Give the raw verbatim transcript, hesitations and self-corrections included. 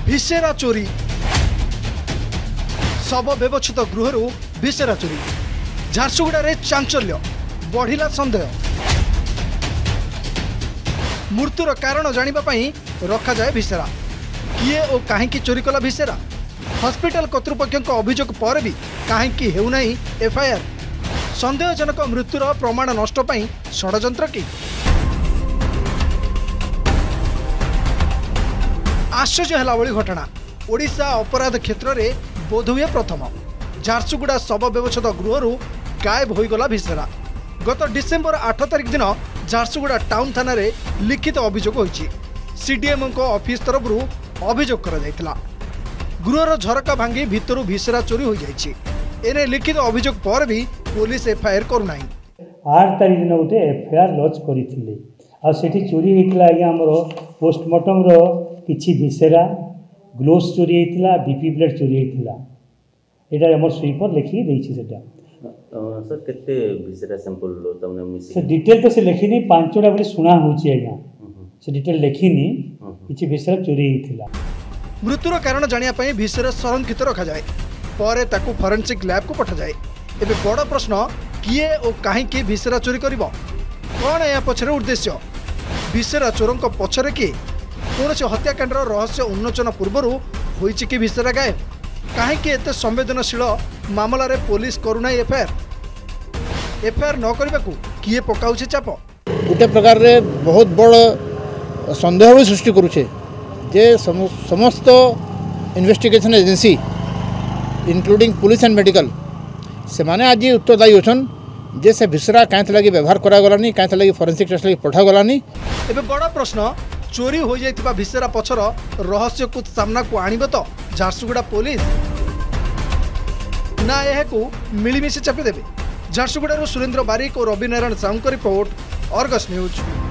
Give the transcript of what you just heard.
Viscera चोरी शव व्यवच्छेद गृह भिसेरा चोरी झारसुगुड़ा चांचल्य बढ़िला संदेह मृत्युर कारण जानापी रखा जाए भिसेरा किए और कहीं चोरी कला भिसेरा हॉस्पिटल कर्तृपक्ष अभियोग पर भी कहीं हेउना एफआईआर संदेहजनक मृत्युर प्रमाण नष्ट षड्यंत्र कि आश्चर्य है भली घटना ओडिशा अपराध क्षेत्र में बोधहुए प्रथम झारसुगुड़ा शव व्यवच्छेद गृह गायब होगला भिसेरा गत डिसेम्बर आठ तारिख दिन झारसुगुड़ा टाउन थाना रे लिखित अभियोग होइछि सीडीएम को ऑफिस तरफ अभियोग करा जायतिला गृहर झरका भांगी भितरु भिसेरा चोरी हो जाइछि एने लिखित अभियोग पर भी पुलिस एफआईआर करूनाई आठ तारिख दिन गोटे एफआईआर लॉन्च करथिले आ सेठी चोरी हेतिला आज्ञा हमर पोस्टमार्टम रो किछि भिसेरा ग्लोव्स चोरी हेतिला बीपी प्लेट चोरी हेतिला एटा हमर स्वीपर लिखि देछि सेटा सर केते भिसेरा सैंपल तमने मिसी से डिटेल तो से लिखिनी पांचटा बोली सुना होछि आज्ञा से डिटेल लिखिनी किछि भिसेरा चोरी हेतिला मृत्युर कारण जानिया पई भिसेरा संरक्षित रखा जाए पर ताकू फोरेंसिक लैब को पठा जाए एबे बड़ प्रश्न किए और कहीं किए भिसेरा चोरी करिवो कौन या पछरे उद्देश्य भिसेरा चोरंक पछरे किए कौन से हत्याकांडर रहस्य उन्मोचन पूर्व होइछि कि भिसेरा गायब कहीं कि एते संवेदनशील मामला रे पुलिस करूना एफआईआर एफआईआर न करबा को किए पकाउछि चाप गोटे प्रकार रे बहुत बड़ संदेह भी सृष्टि करूछे जे समस्त investigation agency including police and medical से माने आज उत्तरदायी अछन जे से भिसेरा कांथ लगी व्यवहार करा गलानी कांथ लगी फोरेंसिक टेस्ट लगी पठा गलानी एबे बड़ा प्रश्न चोरी हो जाइतिबा भिसेरा पछर रहस्य को सामना को आनिबो तो झारसुगुड़ा पुलिस ना यह को मिलीमिशी चापी देबे झारसुगुड़ा सुरेंद्र बारिक और रवि नारायण साहू को रिपोर्ट अर्गस न्यूज।